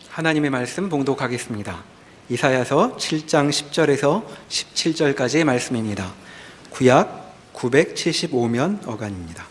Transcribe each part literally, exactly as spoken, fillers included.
하나님의 말씀 봉독하겠습니다. 이사야서 칠 장 십 절에서 십칠 절까지의 말씀입니다. 구약 구백칠십오 면 어간입니다.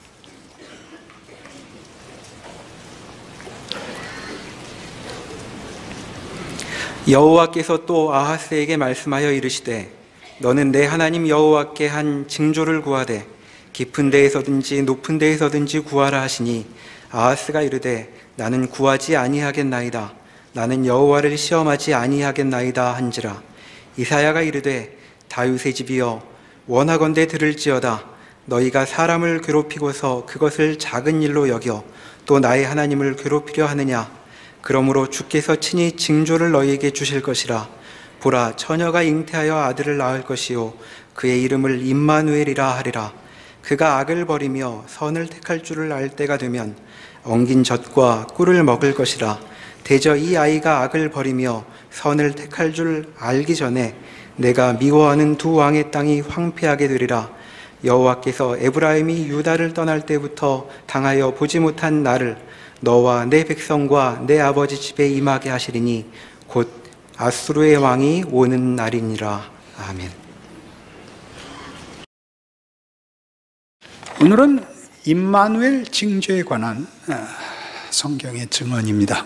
여호와께서 또 아하스에게 말씀하여 이르시되 너는 내 하나님 여호와께 한 징조를 구하되 깊은 데에서든지 높은 데에서든지 구하라 하시니 아하스가 이르되 나는 구하지 아니하겠나이다. 나는 여호와를 시험하지 아니하겠나이다 한지라. 이사야가 이르되 다윗의 집이여 원하건대 들을지어다. 너희가 사람을 괴롭히고서 그것을 작은 일로 여겨 또 나의 하나님을 괴롭히려 하느냐. 그러므로 주께서 친히 징조를 너희에게 주실 것이라. 보라, 처녀가 잉태하여 아들을 낳을 것이요 그의 이름을 임마누엘이라 하리라. 그가 악을 버리며 선을 택할 줄을 알 때가 되면 엉긴 젖과 꿀을 먹을 것이라. 대저 이 아이가 악을 버리며 선을 택할 줄 알기 전에 내가 미워하는 두 왕의 땅이 황폐하게 되리라. 여호와께서 에브라임이 유다를 떠날 때부터 당하여 보지 못한 나를 너와 내 백성과 내 아버지 집에 임하게 하시리니 곧 아수르의 왕이 오는 날이니라. 아멘. 오늘은 임마누엘 징조에 관한 성경의 증언입니다.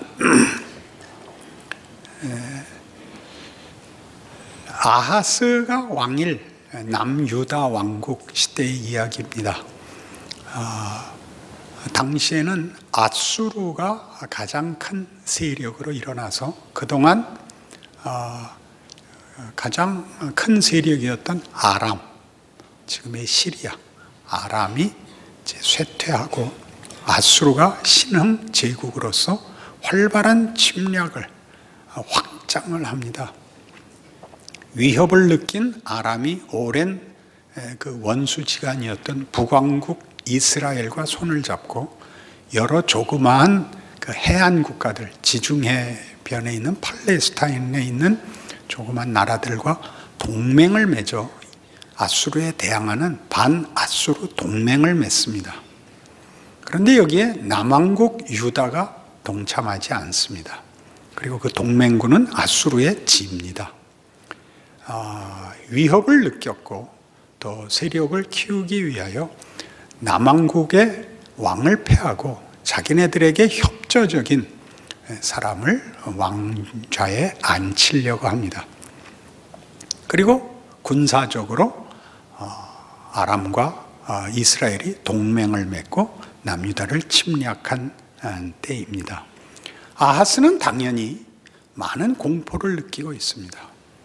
아하스가 왕일 남유다 왕국 시대의 이야기입니다. 아, 당시에는 아수르가 가장 큰 세력으로 일어나서 그동안 어, 가장 큰 세력이었던 아람, 지금의 시리아, 아람이 이제 쇠퇴하고 아수르가 신흥 제국으로서 활발한 침략을 확장을 합니다. 위협을 느낀 아람이 오랜 그 원수지간이었던 북왕국 이스라엘과 손을 잡고 여러 조그마한 그 해안 국가들, 지중해변에 있는 팔레스타인에 있는 조그마한 나라들과 동맹을 맺어 아수르에 대항하는 반아수르 동맹을 맺습니다. 그런데 여기에 남왕국 유다가 동참하지 않습니다. 그리고 그 동맹군은 아수르의 지입니다. 아, 위협을 느꼈고 또 세력을 키우기 위하여 남왕국의 왕을 폐하고 자기네들에게 협조적인 사람을 왕좌에 앉히려고 합니다. 그리고 군사적으로 아람과 이스라엘이 동맹을 맺고 남유다를 침략한 때입니다. 아하스는 당연히 많은 공포를 느끼고 있습니다.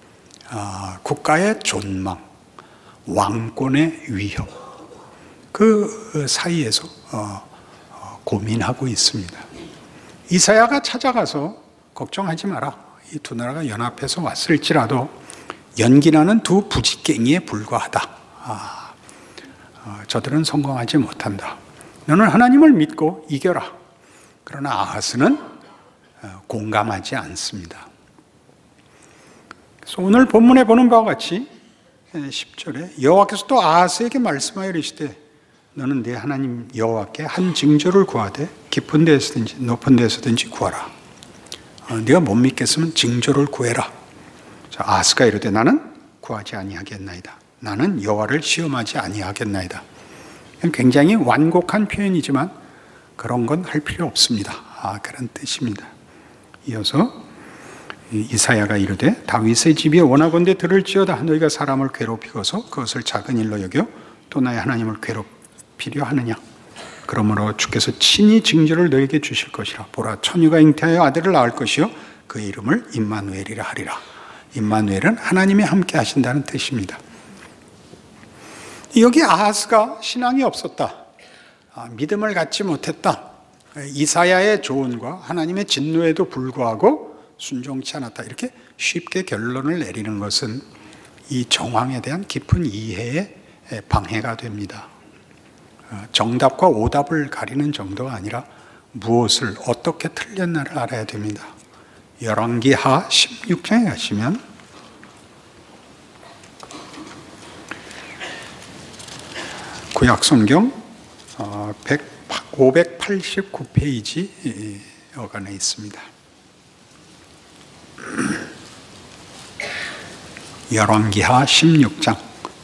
국가의 존망, 왕권의 위협, 그 사이에서 고민하고 있습니다. 이사야가 찾아가서 걱정하지 마라. 이 두 나라가 연합해서 왔을지라도 연기나는 두 부지깽이에 불과하다. 아, 어, 저들은 성공하지 못한다. 너는 하나님을 믿고 이겨라. 그러나 아하스는 공감하지 않습니다. 그래서 오늘 본문에 보는 바와 같이 십 절에 여호와께서 또 아하스에게 말씀하여 이르시되 너는 네 하나님 여호와께 한 징조를 구하되 깊은 데서든지 높은 데서든지 구하라. 어, 네가 못 믿겠으면 징조를 구해라. 자, 아하스가 이르되 나는 구하지 아니하겠나이다. 나는 여호와를 시험하지 아니하겠나이다. 굉장히 완곡한 표현이지만 그런 건 할 필요 없습니다. 아, 그런 뜻입니다. 이어서 이사야가 이르되 다윗의 집이 원하건대 들을지어다. 너희가 사람을 괴롭히고서 그것을 작은 일로 여겨 또 나의 하나님을 괴롭히려 하느냐. 그러므로 주께서 친히 징조를 너희에게 주실 것이라. 보라, 처녀가 잉태하여 아들을 낳을 것이요 그의 이름을 임마누엘이라 하리라. 임마누엘은 하나님이 함께 하신다는 뜻입니다. 여기 아하스가 신앙이 없었다, 믿음을 갖지 못했다, 이사야의 조언과 하나님의 진노에도 불구하고 순종치 않았다, 이렇게 쉽게 결론을 내리는 것은 이 정황에 대한 깊은 이해에 방해가 됩니다. 정답과 오답을 가리는 정도가 아니라 무엇을 어떻게 틀렸나를 알아야 됩니다. 열왕기하 십육 장에 가시면 구약성경 오백팔십구 페이지 어간에 있습니다. 열왕기하 십육 장.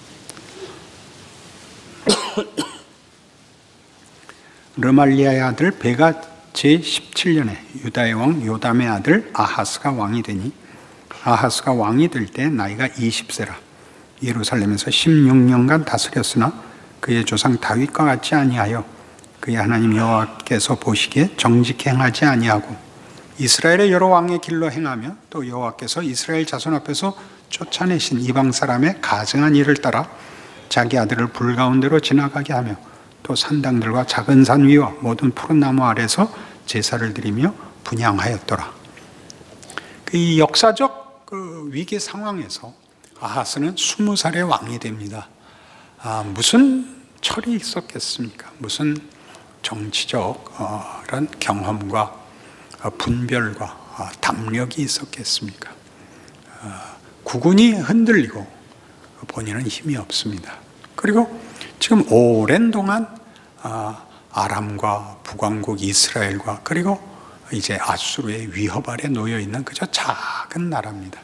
르말리아의 아들 베가 제십칠 년에 유다의 왕 요담의 아들 아하스가 왕이 되니 아하스가 왕이 될 때 나이가 이십 세라. 예루살렘에서 십육 년간 다스렸으나 그의 조상 다윗과 같지 아니하여 그의 하나님 여호와께서 보시기에 정직히 행하지 아니하고 이스라엘의 여러 왕의 길로 행하며 또 여호와께서 이스라엘 자손 앞에서 쫓아내신 이방 사람의 가증한 일을 따라 자기 아들을 불 가운데로 지나가게 하며 또 산당들과 작은 산 위와 모든 푸른 나무 아래서 제사를 드리며 분향하였더라. 이 역사적 그 위기 상황에서 아하스는 스무 살의 왕이 됩니다. 아, 무슨 철이 있었겠습니까? 무슨 정치적 어, 이런 경험과 어, 분별과 어, 담력이 있었겠습니까? 어, 국군이 흔들리고 본인은 힘이 없습니다. 그리고 지금 오랜 동안 어, 아람과 북왕국 이스라엘과 그리고 이제 아수르의 위협 아래 놓여 있는 그저 작은 나라입니다.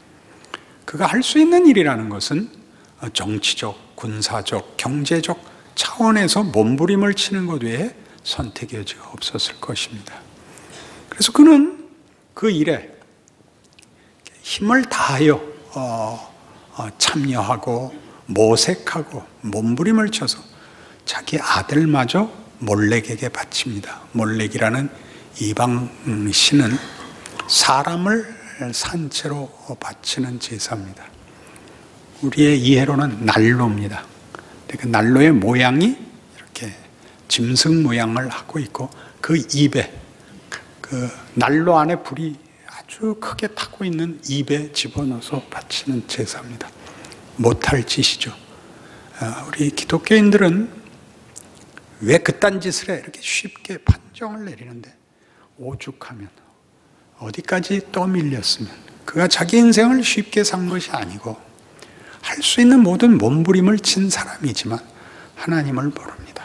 그가 할 수 있는 일이라는 것은 정치적, 군사적, 경제적 차원에서 몸부림을 치는 것 외에 선택의 여지가 없었을 것입니다. 그래서 그는 그 일에 힘을 다하여 어, 어, 참여하고 모색하고 몸부림을 쳐서 자기 아들마저 몰렉에게 바칩니다. 몰렉이라는 이방 신은 사람을 산채로 바치는 제사입니다. 우리의 이해로는 난로입니다. 그 난로의 모양이 이렇게 짐승 모양을 하고 있고 그 입에 그 난로 안에 불이 아주 크게 타고 있는 입에 집어넣어서 바치는 제사입니다. 못할 짓이죠. 우리 기독교인들은 왜 그딴 짓을 해? 이렇게 쉽게 판정을 내리는데 오죽하면 어디까지 떠밀렸으면 그가 자기 인생을 쉽게 산 것이 아니고 할 수 있는 모든 몸부림을 친 사람이지만 하나님을 모릅니다.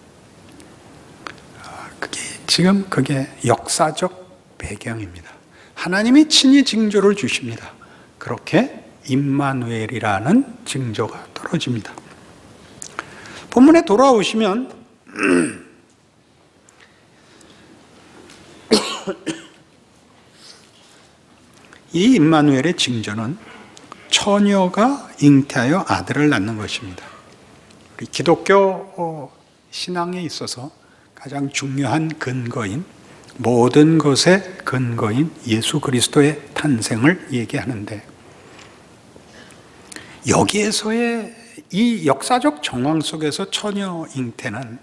그게 지금 그게 역사적 배경입니다. 하나님이 친히 징조를 주십니다. 그렇게 임마누엘이라는 징조가 떨어집니다. 본문에 돌아오시면 이 임마누엘의 징조는 처녀가 잉태하여 아들을 낳는 것입니다. 우리 기독교 신앙에 있어서 가장 중요한 근거인 모든 것의 근거인 예수 그리스도의 탄생을 얘기하는데 여기에서의 이 역사적 정황 속에서 처녀 잉태는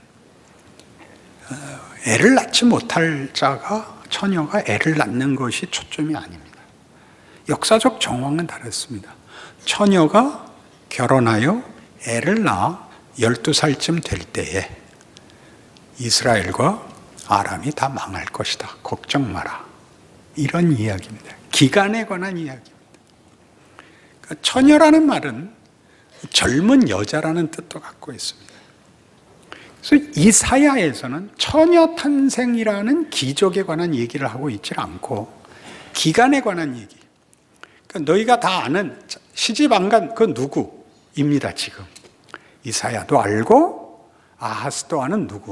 애를 낳지 못할 자가 처녀가 애를 낳는 것이 초점이 아닙니다. 역사적 정황은 다릅니다. 처녀가 결혼하여 애를 낳아 열두 살쯤 될 때에 이스라엘과 아람이 다 망할 것이다. 걱정 마라. 이런 이야기입니다. 기간에 관한 이야기입니다. 그러니까 처녀라는 말은 젊은 여자라는 뜻도 갖고 있습니다. 그래서 이사야에서는 처녀 탄생이라는 기적에 관한 얘기를 하고 있지 않고 기간에 관한 얘기. 그러니까 너희가 다 아는 시집 안 간 그 누구입니다. 지금 이사야도 알고 아하스도 아는 누구.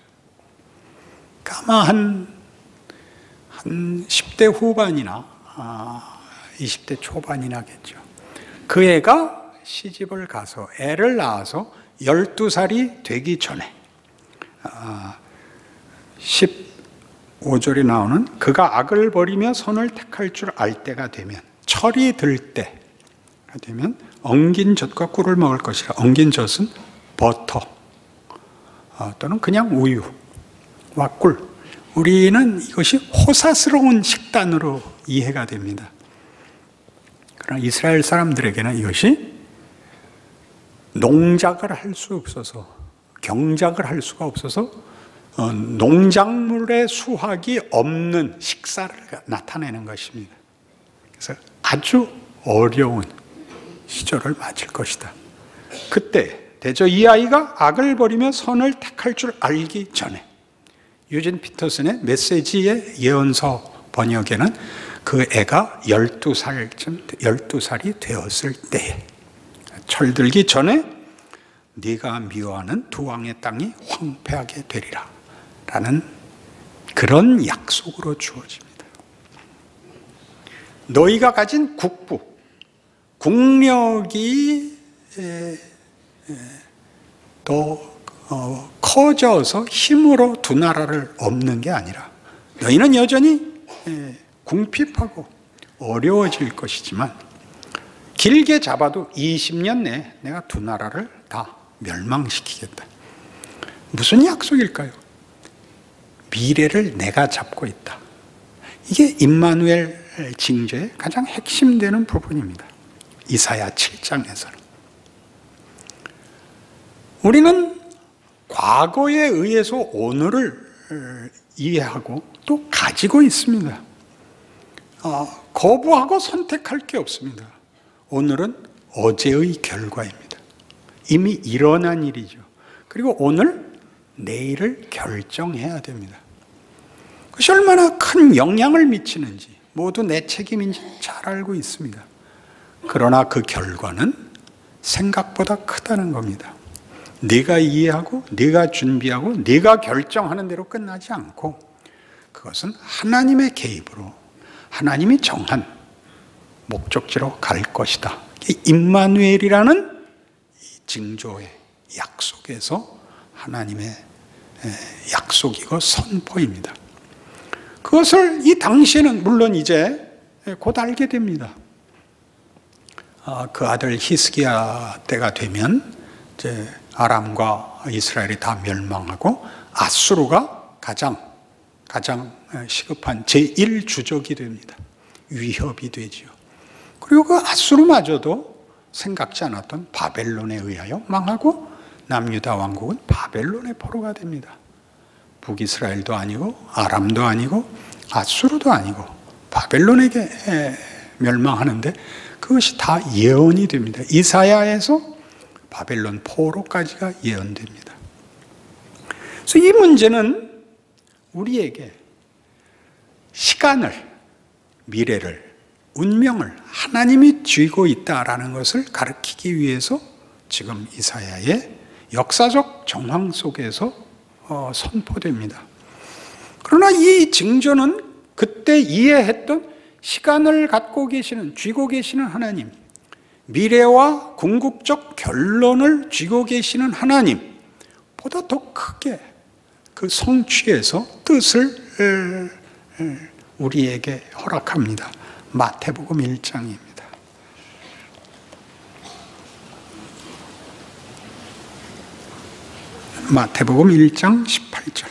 아마 한, 한 십 대 후반이나 아, 이십 대 초반이나겠죠. 그 애가 시집을 가서 애를 낳아서 열두 살이 되기 전에 아, 십오 절에 나오는 그가 악을 버리며 선을 택할 줄 알 때가 되면 철이 들 때가 되면 엉긴 젖과 꿀을 먹을 것이라. 엉긴 젖은 버터 어, 또는 그냥 우유와 꿀. 우리는 이것이 호사스러운 식단으로 이해가 됩니다. 그러나 이스라엘 사람들에게는 이것이 농작을 할 수 없어서 경작을 할 수가 없어서 어, 농작물의 수확이 없는 식사를 나타내는 것입니다. 그래서 아주 어려운 시절을 맞을 것이다. 그때 대저 이 아이가 악을 버리며 선을 택할 줄 알기 전에 유진 피터슨의 메시지의 예언서 번역에는 그 애가 열두 살쯤, 열두 살이 되었을 때에 철들기 전에 네가 미워하는 두 왕의 땅이 황폐하게 되리라 라는 그런 약속으로 주어집니다. 너희가 가진 국부, 국력이 더 어, 커져서 힘으로 두 나라를 엎는 게 아니라 너희는 여전히 에, 궁핍하고 어려워질 것이지만 길게 잡아도 이십 년 내에 내가 두 나라를 다 멸망시키겠다. 무슨 약속일까요? 미래를 내가 잡고 있다. 이게 임마누엘 징조의 가장 핵심되는 부분입니다. 이사야 칠 장에서는. 우리는 과거에 의해서 오늘을 이해하고 또 가지고 있습니다. 어, 거부하고 선택할 게 없습니다. 오늘은 어제의 결과입니다. 이미 일어난 일이죠. 그리고 오늘, 내일을 결정해야 됩니다. 그것이 얼마나 큰 영향을 미치는지 모두 내 책임인지 잘 알고 있습니다. 그러나 그 결과는 생각보다 크다는 겁니다. 네가 이해하고 네가 준비하고 네가 결정하는 대로 끝나지 않고 그것은 하나님의 개입으로 하나님이 정한 목적지로 갈 것이다. 임마누엘이라는 징조의 약속에서 하나님의 약속이고 선포입니다. 그것을 이 당시에는 물론 이제 곧 알게 됩니다. 그 아들 히스기야 때가 되면 이제 아람과 이스라엘이 다 멸망하고 아수르가 가장 가장 시급한 제일 주적이 됩니다. 위협이 되지요. 그리고 그 아수르마저도 생각지 않았던 바벨론에 의하여 망하고 남유다 왕국은 바벨론의 포로가 됩니다. 북이스라엘도 아니고 아람도 아니고 아수르도 아니고 바벨론에게 멸망하는데 그것이 다 예언이 됩니다. 이사야에서 바벨론 포로까지가 예언됩니다. 그래서 이 문제는 우리에게 시간을, 미래를, 운명을 하나님이 쥐고 있다라는 것을 가르치기 위해서 지금 이사야의 역사적 정황 속에서 어, 선포됩니다. 그러나 이 징조는 그때 이해했던 시간을 갖고 계시는, 쥐고 계시는 하나님, 미래와 궁극적 결론을 쥐고 계시는 하나님보다 더 크게 그 성취에서 뜻을 우리에게 허락합니다. 마태복음 일 장입니다. 마태복음 일 장 십팔 절.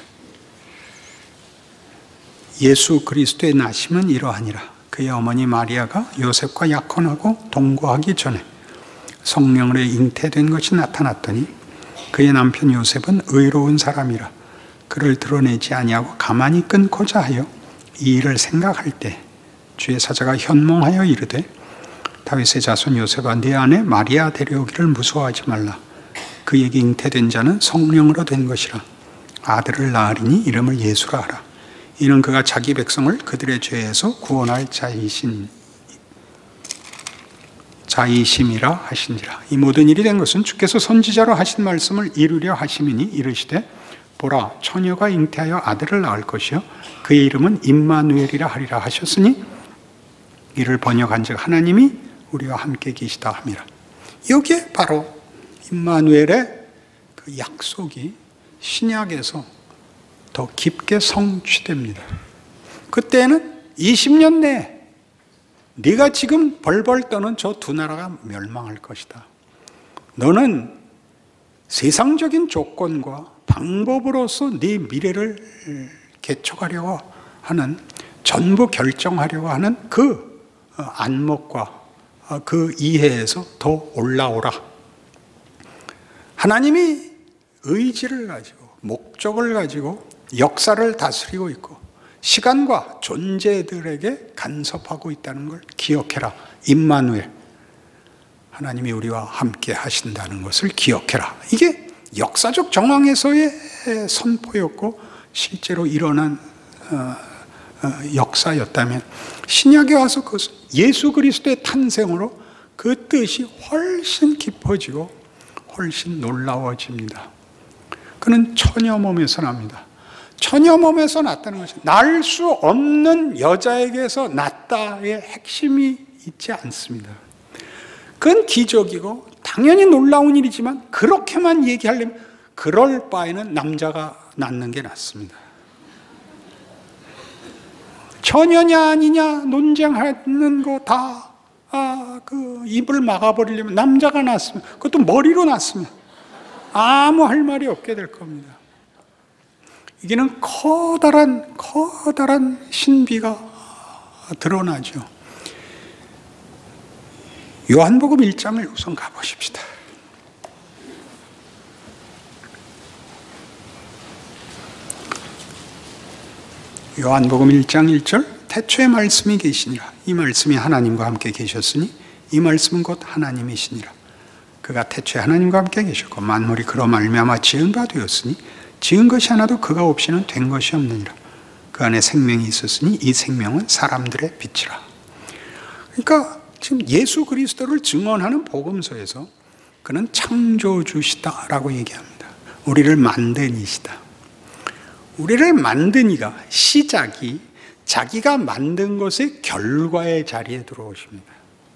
예수 그리스도의 나심은 이러하니라. 그의 어머니 마리아가 요셉과 약혼하고 동거하기 전에 성령으로 잉태된 것이 나타났더니 그의 남편 요셉은 의로운 사람이라 그를 드러내지 아니하고 가만히 끊고자 하여 이 일을 생각할 때 주의 사자가 현몽하여 이르되 다윗의 자손 요셉아 네 아내 마리아 데려오기를 무서워하지 말라. 그에게 잉태된 자는 성령으로 된 것이라. 아들을 낳으리니 이름을 예수라 하라. 이는 그가 자기 백성을 그들의 죄에서 구원할 자이신 자이심이라 하신지라. 이 모든 일이 된 것은 주께서 선지자로 하신 말씀을 이루려 하심이니 이르시되 보라 처녀가 잉태하여 아들을 낳을 것이요 그의 이름은 임마누엘이라 하리라 하셨으니 이를 번역한즉 하나님이 우리와 함께 계시다 함이라. 여기에 바로 임마누엘의 그 약속이 신약에서 더 깊게 성취됩니다. 그때는 이십 년 내에 네가 지금 벌벌 떠는 저 두 나라가 멸망할 것이다. 너는 세상적인 조건과 방법으로서 네 미래를 개척하려고 하는, 전부 결정하려고 하는 그 안목과 그 이해에서 더 올라오라. 하나님이 의지를 가지고 목적을 가지고 역사를 다스리고 있고 시간과 존재들에게 간섭하고 있다는 걸 기억해라. 임마누엘, 하나님이 우리와 함께 하신다는 것을 기억해라. 이게 역사적 정황에서의 선포였고 실제로 일어난 역사였다면 신약에 와서 그것은 예수 그리스도의 탄생으로 그 뜻이 훨씬 깊어지고 훨씬 놀라워집니다. 그는 처녀 몸에서 납니다. 처녀 몸에서 났다는 것이 날 수 없는 여자에게서 났다의 핵심이 있지 않습니다. 그건 기적이고 당연히 놀라운 일이지만 그렇게만 얘기하려면 그럴 바에는 남자가 낳는 게 낫습니다. 처녀냐 아니냐 논쟁하는 거 다 아, 그 입을 막아버리려면 남자가 낳았으면, 그것도 머리로 낳았으면 아무 할 말이 없게 될 겁니다. 이게는 커다란 커다란 신비가 드러나죠. 요한복음 일 장을 우선 가보십시다. 요한복음 일 장 일 절, 태초에 말씀이 계시니라. 이 말씀이 하나님과 함께 계셨으니 이 말씀은 곧 하나님이시니라. 그가 태초에 하나님과 함께 계셨고 만물이 그로 말미암아 지은 바 되었으니 지은 것이 하나도 그가 없이는 된 것이 없느니라. 그 안에 생명이 있었으니 이 생명은 사람들의 빛이라. 그러니까 지금 예수 그리스도를 증언하는 복음서에서 그는 창조주시다라고 얘기합니다. 우리를 만든 이시다. 우리를 만든 이가, 시작이 자기가 만든 것의 결과의 자리에 들어오십니다.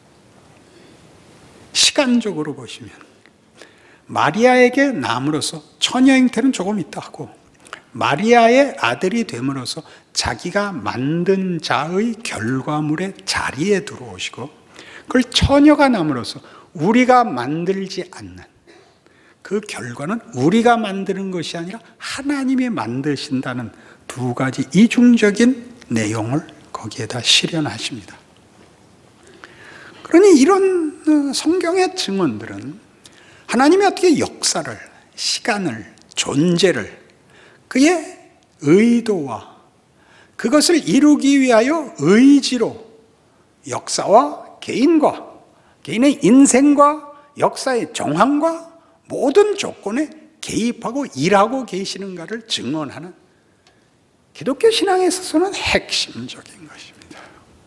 시간적으로 보시면 마리아에게 남으로써 처녀 형태는 조금 있다 하고 마리아의 아들이 됨으로써 자기가 만든 자의 결과물의 자리에 들어오시고, 그걸 처녀가 남으로써 우리가 만들지 않는 그 결과는 우리가 만드는 것이 아니라 하나님이 만드신다는 두 가지 이중적인 내용을 거기에다 실현하십니다. 그러니 이런 성경의 증언들은 하나님이 어떻게 역사를, 시간을, 존재를 그의 의도와 그것을 이루기 위하여 의지로 역사와 개인과 개인의 인생과 역사의 정황과 모든 조건에 개입하고 일하고 계시는가를 증언하는 기독교 신앙에 있어서는 핵심적인 것입니다.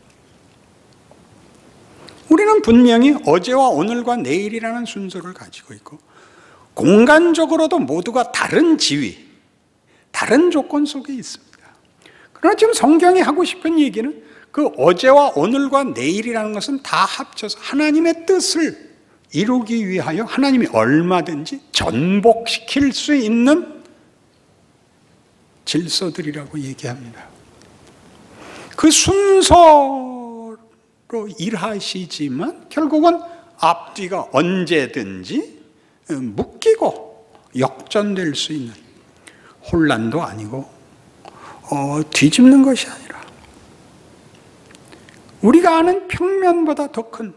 우리는 분명히 어제와 오늘과 내일이라는 순서를 가지고 있고 공간적으로도 모두가 다른 지위, 다른 조건 속에 있습니다. 그러나 지금 성경이 하고 싶은 얘기는 그 어제와 오늘과 내일이라는 것은 다 합쳐서 하나님의 뜻을 이루기 위하여 하나님이 얼마든지 전복시킬 수 있는 질서들이라고 얘기합니다. 그 순서로 일하시지만 결국은 앞뒤가 언제든지 묶이고 역전될 수 있는, 혼란도 아니고 어, 뒤집는 것이 아니라 우리가 아는 평면보다 더 큰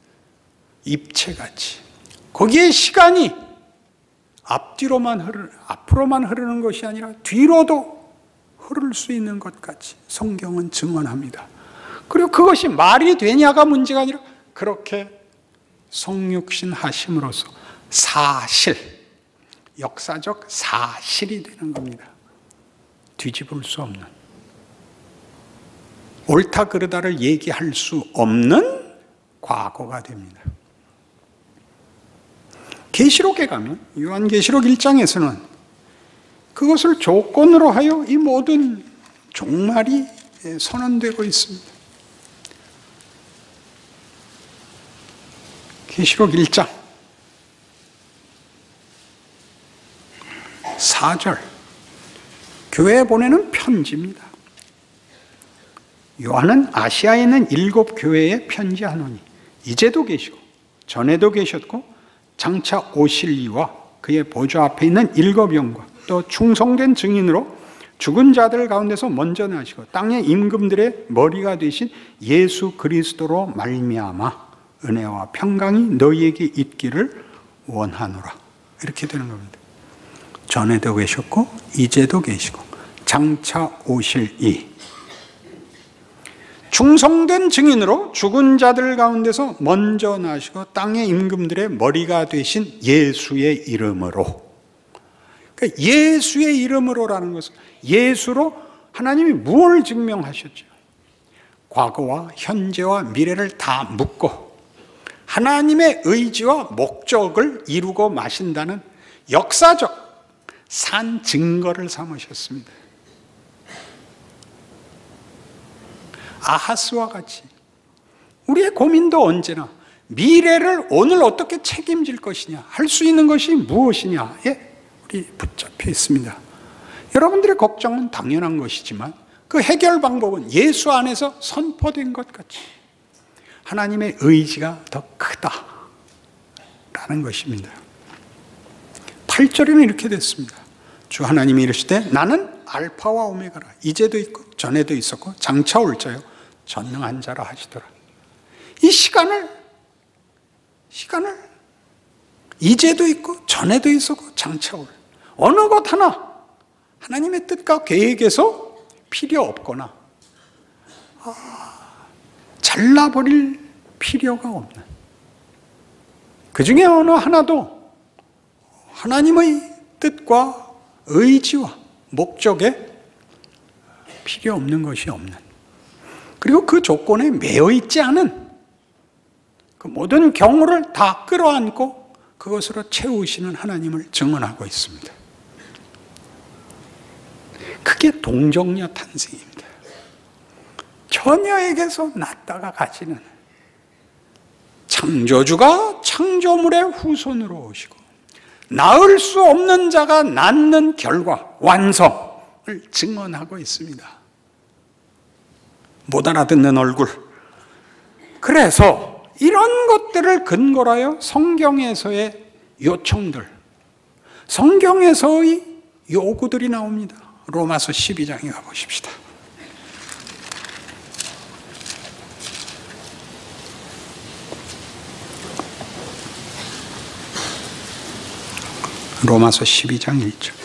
입체같이 거기에 시간이 앞뒤로만 흐르, 앞으로만 흐르는 것이 아니라 뒤로도 흐를 수 있는 것 같이 성경은 증언합니다. 그리고 그것이 말이 되냐가 문제가 아니라 그렇게 성육신 하심으로써 사실, 역사적 사실이 되는 겁니다. 뒤집을 수 없는, 옳다 그르다를 얘기할 수 없는 과거가 됩니다. 계시록에 가면 요한계시록 일 장에서는 그것을 조건으로 하여 이 모든 종말이 선언되고 있습니다. 계시록 일 장 사 절, 교회에 보내는 편지입니다. 요한은 아시아에 있는 일곱 교회에 편지하노니 이제도 계시고 전에도 계셨고 장차 오실 이와 그의 보좌 앞에 있는 일곱 영과 또 충성된 증인으로 죽은 자들 가운데서 먼저 나시고 땅의 임금들의 머리가 되신 예수 그리스도로 말미암아 은혜와 평강이 너희에게 있기를 원하노라. 이렇게 되는 겁니다. 전에도 계셨고 이제도 계시고 장차 오실 이, 충성된 증인으로 죽은 자들 가운데서 먼저 나시고 땅의 임금들의 머리가 되신 예수의 이름으로. 그러니까 예수의 이름으로라는 것은 예수로 하나님이 무엇을 증명하셨죠? 과거와 현재와 미래를 다 묶고 하나님의 의지와 목적을 이루고 마신다는 역사적 산 증거를 삼으셨습니다. 아하스와 같이 우리의 고민도 언제나 미래를 오늘 어떻게 책임질 것이냐, 할 수 있는 것이 무엇이냐에 우리 붙잡혀 있습니다. 여러분들의 걱정은 당연한 것이지만 그 해결 방법은 예수 안에서 선포된 것 같이 하나님의 의지가 더 크다라는 것입니다. 팔 절에는 이렇게 됐습니다. 주 하나님이 이르시되 나는 알파와 오메가라. 이제도 있고 전에도 있었고 장차 올 자요 전능한 자라 하시더라. 이 시간을 시간을 이제도 있고 전에도 있었고 장차 올 어느 것 하나 하나님의 뜻과 계획에서 필요 없거나 아, 잘라버릴 필요가 없는, 그 중에 어느 하나도 하나님의 뜻과 의지와 목적에 필요 없는 것이 없는, 그리고 그 조건에 매여 있지 않은 그 모든 경우를 다 끌어안고 그것으로 채우시는 하나님을 증언하고 있습니다. 그게 동정녀 탄생입니다. 처녀에게서 났다가 가지는 창조주가 창조물의 후손으로 오시고 낳을 수 없는 자가 낳는 결과 완성을 증언하고 있습니다. 못 알아듣는 얼굴. 그래서 이런 것들을 근거로 하여 성경에서의 요청들, 성경에서의 요구들이 나옵니다. 로마서 십이 장에 가보십시다. 로마서 십이 장 일 절.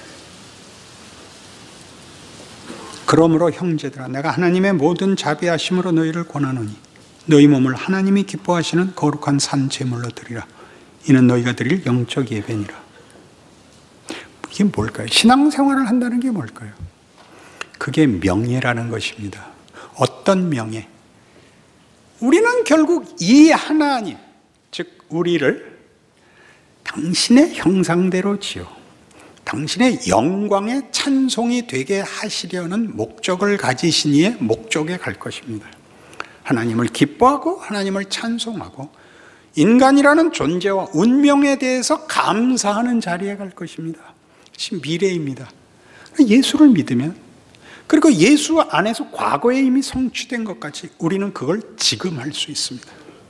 그러므로 형제들아 내가 하나님의 모든 자비하심으로 너희를 권하노니 너희 몸을 하나님이 기뻐하시는 거룩한 산 제물로 드리라. 이는 너희가 드릴 영적 예배니라. 이게 뭘까요? 신앙생활을 한다는 게 뭘까요? 그게 명예라는 것입니다. 어떤 명예? 우리는 결국 이 하나님, 즉 우리를 당신의 형상대로 지어 당신의 영광의 찬송이 되게 하시려는 목적을 가지신 이의 목적에 갈 것입니다. 하나님을 기뻐하고 하나님을 찬송하고 인간이라는 존재와 운명에 대해서 감사하는 자리에 갈 것입니다. 지금 미래입니다. 예수를 믿으면, 그리고 예수 안에서 과거에 이미 성취된 것 같이 우리는 그걸 지금 할 수 있습니다.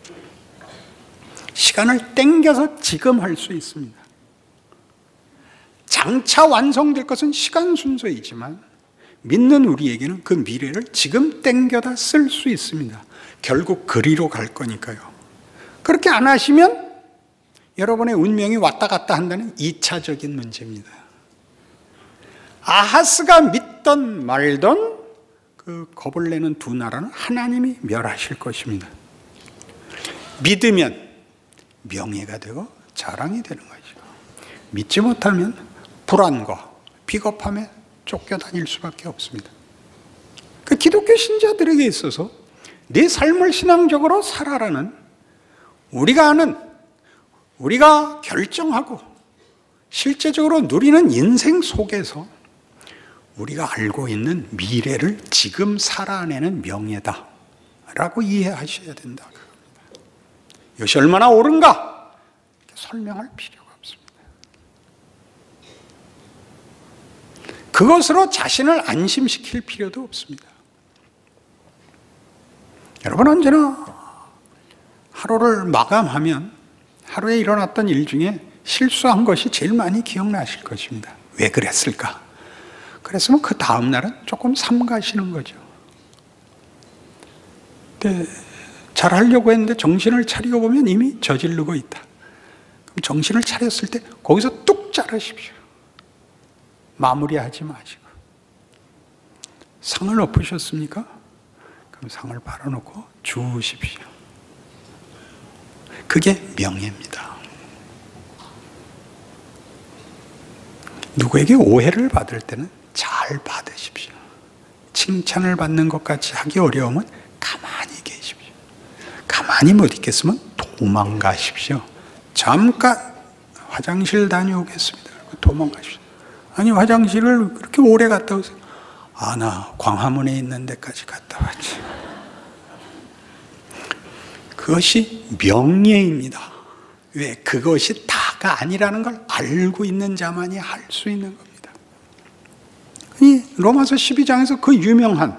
시간을 땡겨서 지금 할 수 있습니다. 장차 완성될 것은 시간 순서이지만 믿는 우리에게는 그 미래를 지금 땡겨다 쓸 수 있습니다. 결국 그리로 갈 거니까요. 그렇게 안 하시면 여러분의 운명이 왔다 갔다 한다는 이 차적인 문제입니다. 아하스가 믿던 말던 그 겁을 내는 두 나라는 하나님이 멸하실 것입니다. 믿으면 명예가 되고 자랑이 되는 것이고, 믿지 못하면 불안과 비겁함에 쫓겨다닐 수밖에 없습니다. 그 기독교 신자들에게 있어서 내 삶을 신앙적으로 살아라는, 우리가 아는, 우리가 결정하고 실제적으로 누리는 인생 속에서 우리가 알고 있는 미래를 지금 살아내는 명예다 라고 이해하셔야 된다. 이것이 얼마나 옳은가 설명할 필요가 없습니다. 그것으로 자신을 안심시킬 필요도 없습니다. 여러분, 언제나 하루를 마감하면 하루에 일어났던 일 중에 실수한 것이 제일 많이 기억나실 것입니다. 왜 그랬을까? 그랬으면 그 다음 날은 조금 삼가시는 거죠. 근데 잘 하려고 했는데 정신을 차리고 보면 이미 저지르고 있다. 그럼 정신을 차렸을 때 거기서 뚝 자르십시오. 마무리하지 마시고. 상을 엎으셨습니까? 그럼 상을 바라놓고 주우십시오. 그게 명예입니다. 누구에게 오해를 받을 때는 잘 받으십시오. 칭찬을 받는 것까지 하기 어려우면 가만히 계십시오. 가만히 못 있겠으면 도망가십시오. 잠깐 화장실 다녀오겠습니다. 도망가십시오. 아니 화장실을 그렇게 오래 갔다 오세요. 아, 나 광화문에 있는 데까지 갔다 왔지. 그것이 명예입니다. 왜? 그것이 다가 아니라는 걸 알고 있는 자만이 할 수 있는 겁니다. 이 로마서 십이 장에서 그 유명한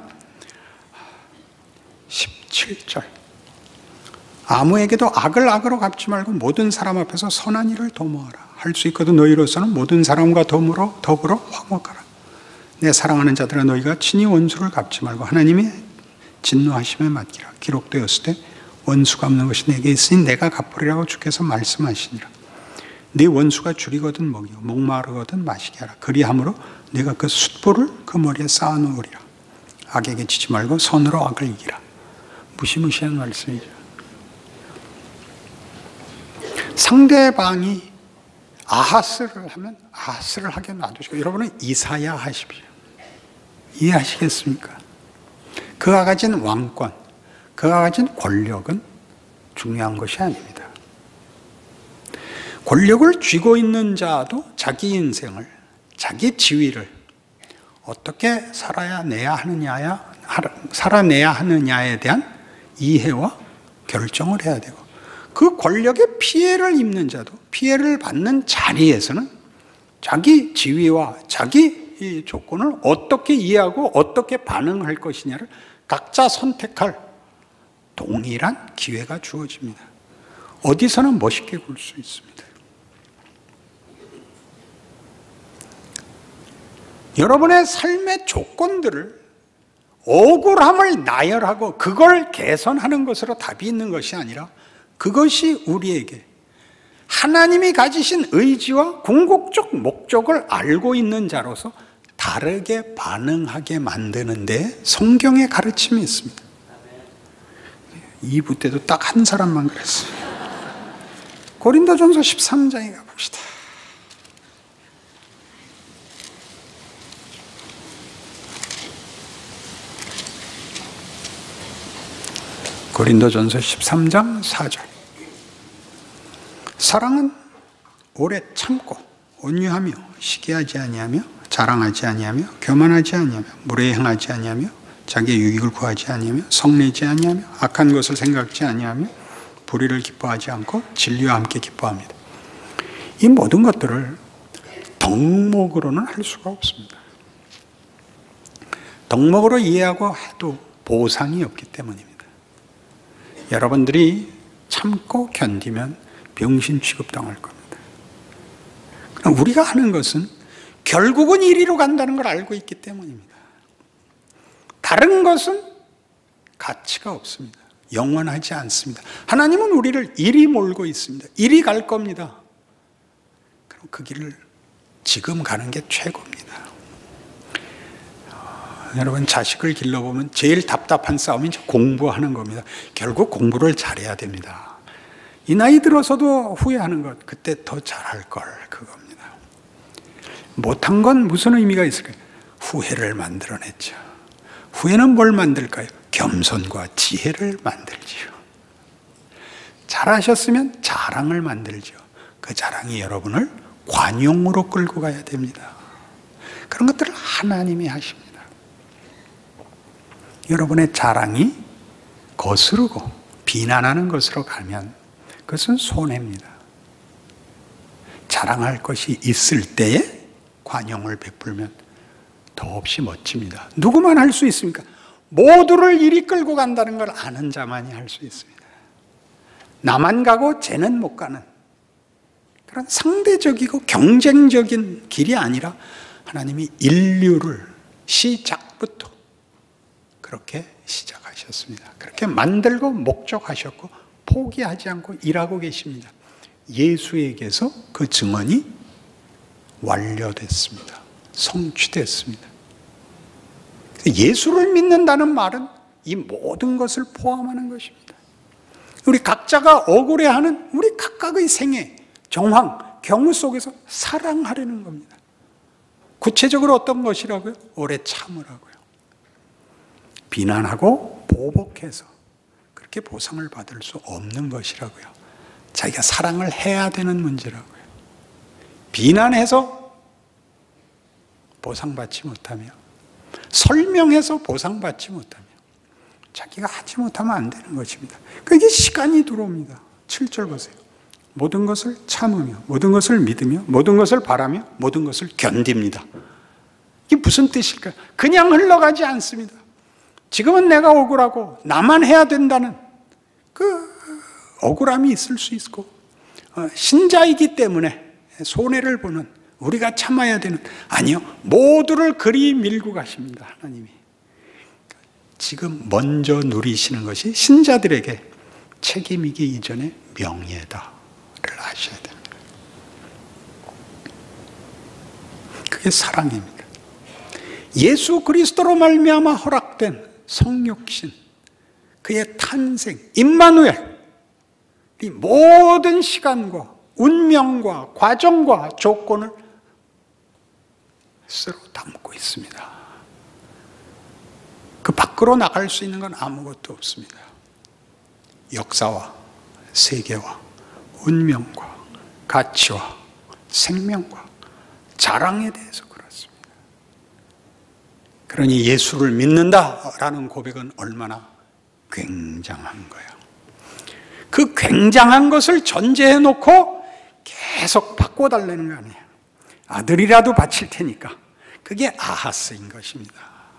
십칠 절, 아무에게도 악을 악으로 갚지 말고 모든 사람 앞에서 선한 일을 도모하라. 할 수 있거든 너희로서는 모든 사람과 더불어, 더불어 화목하라. 내 사랑하는 자들아, 너희가 친히 원수를 갚지 말고 하나님이 진노하심에 맡기라. 기록되었을 때 원수 갚는 것이 내게 있으니 내가 갚으리라고 주께서 말씀하시니라. 네 원수가 줄이거든 먹이고 목마르거든 마시게 하라. 그리함으로 네가 그 숫보를 그 머리에 쌓아놓으리라. 악에게 지지 말고 선으로 악을 이기라. 무시무시한 말씀이죠. 상대방이 아하스를 하면 아하스를 하게 놔두시고, 여러분은 이사야 하십시오. 이해하시겠습니까? 그가 가진 왕권, 그가 가진 권력은 중요한 것이 아닙니다. 권력을 쥐고 있는 자도 자기 인생을, 자기 지위를 어떻게 살아야 내야 하느냐야, 살아내야 하느냐에 대한 이해와 결정을 해야 되고, 그 권력에 피해를 입는 자도 피해를 받는 자리에서는 자기 지위와 자기 이 조건을 어떻게 이해하고 어떻게 반응할 것이냐를 각자 선택할 동일한 기회가 주어집니다. 어디서나 멋있게 굴 수 있습니다. 여러분의 삶의 조건들을 억울함을 나열하고 그걸 개선하는 것으로 답이 있는 것이 아니라, 그것이 우리에게 하나님이 가지신 의지와 궁극적 목적을 알고 있는 자로서 다르게 반응하게 만드는 데 성경의 가르침이 있습니다. 이 부 때도 딱 한 사람만 그랬어요. 고린도전서 십삼 장에 가봅시다. 고린도전서 십삼 장 사 절. 사랑은 오래 참고 온유하며 시기하지 아니하며 자랑하지 아니하며 교만하지 아니하며 무례 행하지 아니하며 자기의 유익을 구하지 아니하며 성내지 아니하며 악한 것을 생각지 아니하며 불의를 기뻐하지 않고 진리와 함께 기뻐합니다. 이 모든 것들을 덕목으로는 할 수가 없습니다. 덕목으로 이해하고 해도 보상이 없기 때문입니다. 여러분들이 참고 견디면 병신 취급당할 겁니다. 우리가 하는 것은 결국은 이리로 간다는 걸 알고 있기 때문입니다. 다른 것은 가치가 없습니다. 영원하지 않습니다. 하나님은 우리를 이리 몰고 있습니다. 이리 갈 겁니다. 그럼 그 길을 지금 가는 게 최고입니다. 어, 여러분, 자식을 길러보면 제일 답답한 싸움이 공부하는 겁니다. 결국 공부를 잘해야 됩니다. 이 나이 들어서도 후회하는 것, 그때 더 잘할 걸, 그겁니다. 못한 건 무슨 의미가 있을까요? 후회를 만들어냈죠. 후회는 뭘 만들까요? 겸손과 지혜를 만들지요. 잘하셨으면 자랑을 만들죠. 그 자랑이 여러분을 관용으로 끌고 가야 됩니다. 그런 것들을 하나님이 하십니다. 여러분의 자랑이 거스르고 비난하는 것으로 가면 그것은 손해입니다. 자랑할 것이 있을 때에 관용을 베풀면 더없이 멋집니다. 누구만 할 수 있습니까? 모두를 이리 끌고 간다는 걸 아는 자만이 할 수 있습니다. 나만 가고 쟤는 못 가는 그런 상대적이고 경쟁적인 길이 아니라, 하나님이 인류를 시작부터 그렇게 시작하셨습니다. 그렇게 만들고 목적하셨고 포기하지 않고 일하고 계십니다. 예수에게서 그 증언이 완료됐습니다. 성취됐습니다. 예수를 믿는다는 말은 이 모든 것을 포함하는 것입니다. 우리 각자가 억울해하는 우리 각각의 생애, 정황, 경우 속에서 사랑하려는 겁니다. 구체적으로 어떤 것이라고요? 오래 참으라고요. 비난하고 보복해서 그렇게 보상을 받을 수 없는 것이라고요. 자기가 사랑을 해야 되는 문제라고요. 비난해서 보상받지 못하며, 설명해서 보상받지 못하며, 자기가 하지 못하면 안 되는 것입니다. 그게 시간이 들어옵니다. 칠 절 보세요. 모든 것을 참으며, 모든 것을 믿으며, 모든 것을 바라며, 모든 것을 견딥니다. 이게 무슨 뜻일까요? 그냥 흘러가지 않습니다. 지금은 내가 억울하고 나만 해야 된다는 그 억울함이 있을 수 있고, 신자이기 때문에 손해를 보는, 우리가 참아야 되는, 아니요, 모두를 그리 밀고 가십니다. 하나님이 지금 먼저 누리시는 것이 신자들에게 책임이기 이전에 명예다를 아셔야 됩니다. 그게 사랑입니다. 예수 그리스도로 말미암아 허락된 성육신, 그의 탄생, 임마누엘, 이 모든 시간과 운명과 과정과 조건을 스스로 담고 있습니다. 그 밖으로 나갈 수 있는 건 아무것도 없습니다. 역사와 세계와 운명과 가치와 생명과 자랑에 대해서 그렇습니다. 그러니 예수를 믿는다라는 고백은 얼마나 굉장한 거예요. 그 굉장한 것을 전제해 놓고 계속 바꿔달라는 거 아니에요. 아들이라도 바칠 테니까. 그게 아하스인 것입니다.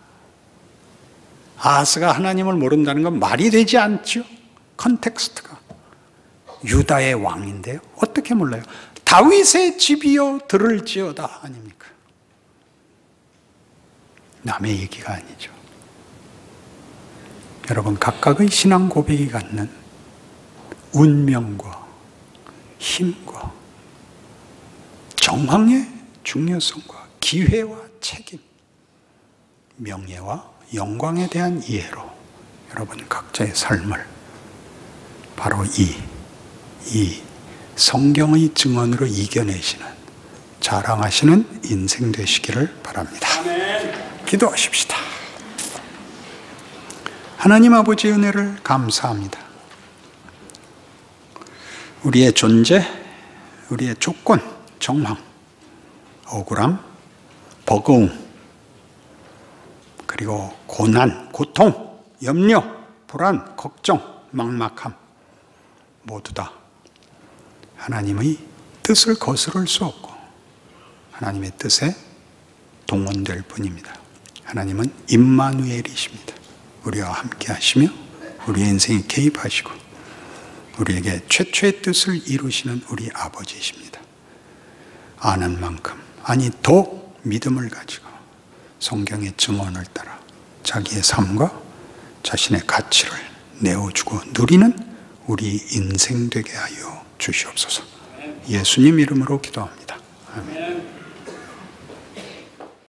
아하스가 하나님을 모른다는 건 말이 되지 않죠. 컨텍스트가 유다의 왕인데요, 어떻게 몰라요? 다윗의 집이여 들을지어다 아닙니까? 남의 얘기가 아니죠. 여러분, 각각의 신앙 고백이 갖는 운명과 힘과 정황의 중요성과 기회와 책임, 명예와 영광에 대한 이해로 여러분 각자의 삶을 바로 이, 이 성경의 증언으로 이겨내시는, 자랑하시는 인생 되시기를 바랍니다. 아멘. 기도하십시다. 하나님 아버지 은혜를 감사합니다. 우리의 존재, 우리의 조건, 정황, 억울함, 버거움, 그리고 고난, 고통, 염려, 불안, 걱정, 막막함, 모두 다 하나님의 뜻을 거스를 수 없고 하나님의 뜻에 동원될 뿐입니다. 하나님은 임마누엘이십니다. 우리와 함께 하시며 우리의 인생에 개입하시고 우리에게 최초의 뜻을 이루시는 우리 아버지이십니다. 아는 만큼, 아니 더 믿음을 가지고 성경의 증언을 따라 자기의 삶과 자신의 가치를 내어주고 누리는 우리 인생 되게 하여 주시옵소서. 예수님 이름으로 기도합니다. 아멘.